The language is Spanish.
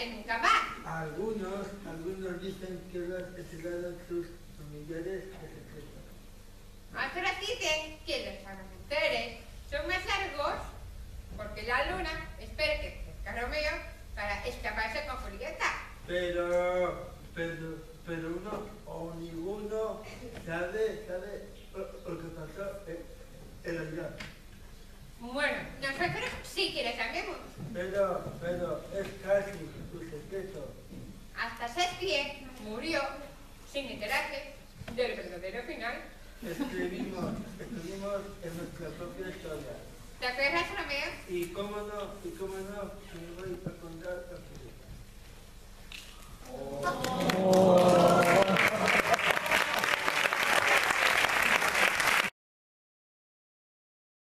verse nunca más. Algunos dicen que lo enteraron sus familiares de secreto. Otros dicen que los amaneceres son más largos porque la luna espera que crezca Romeo para escaparse con Julieta. Pero uno o ninguno sabe lo que pasó en realidad. Bueno, nosotros sí que lo sabemos. Pero es casi un secreto. Hasta Shakespeare murió sin enterarse del verdadero final. Escribimos en nuestra propia historia. ¿Te acuerdas, Romeo? Y cómo no, me voy a contar